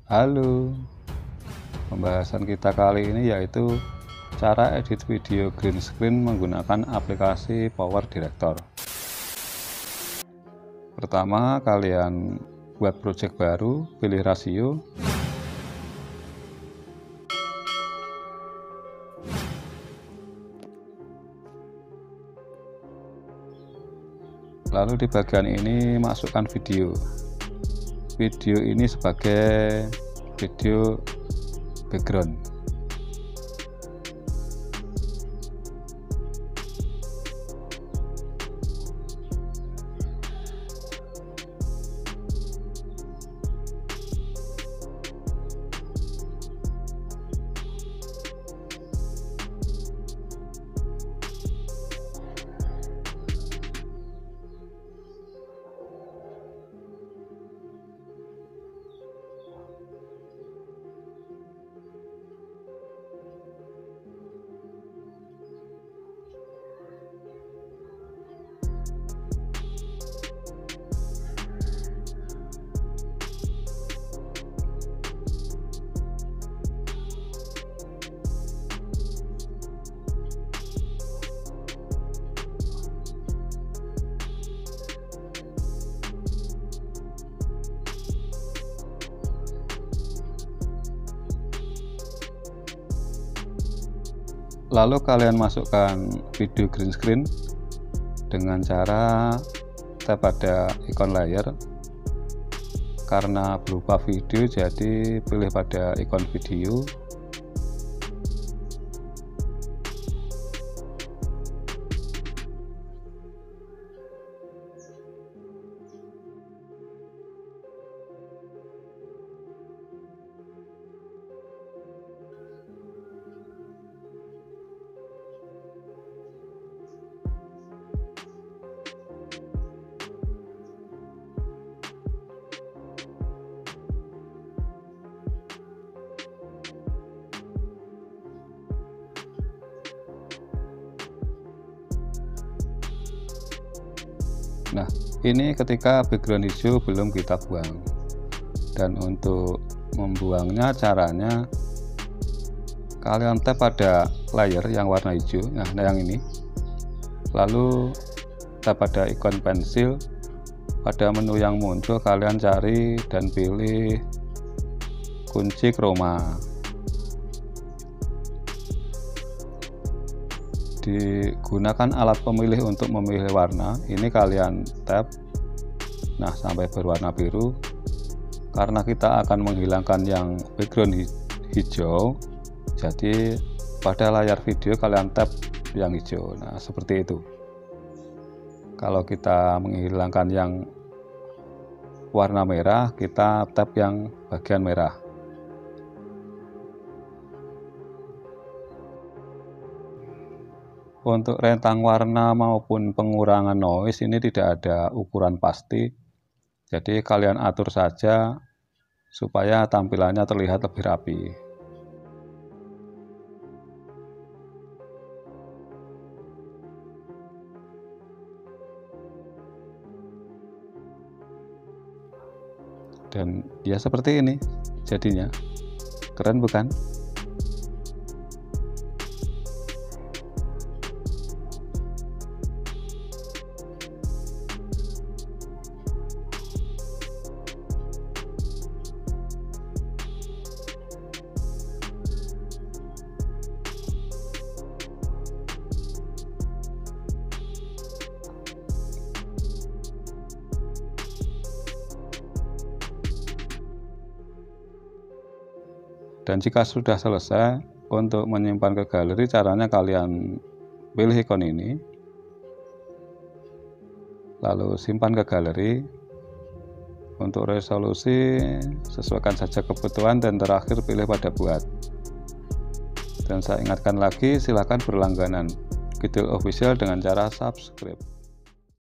Halo, pembahasan kita kali ini yaitu cara edit video green screen menggunakan aplikasi Power Director. Pertama, kalian buat project baru, pilih rasio, lalu di bagian ini masukkan video ini sebagai video background. Lalu kalian masukkan video green screen dengan cara tap pada ikon layar. Karena berupa video, jadi pilih pada ikon video. Nah, ini ketika background hijau belum kita buang. Dan untuk membuangnya caranya kalian tap pada layer yang warna hijau, nah yang ini. Lalu tap pada ikon pensil. Pada menu yang muncul kalian cari dan pilih kunci chroma. Digunakan alat pemilih untuk memilih warna, ini kalian tap, nah sampai berwarna biru. Karena kita akan menghilangkan yang background hijau, jadi pada layar video kalian tap yang hijau. Nah seperti itu. Kalau kita menghilangkan yang warna merah, kita tap yang bagian merah. Untuk rentang warna maupun pengurangan noise ini tidak ada ukuran pasti, jadi kalian atur saja supaya tampilannya terlihat lebih rapi. Dan ya seperti ini jadinya, keren bukan? Dan jika sudah selesai, untuk menyimpan ke galeri caranya kalian pilih ikon ini, lalu simpan ke galeri. Untuk resolusi sesuaikan saja kebutuhan, dan terakhir pilih pada buat. Dan saya ingatkan lagi, silakan berlangganan Kidul Official dengan cara subscribe.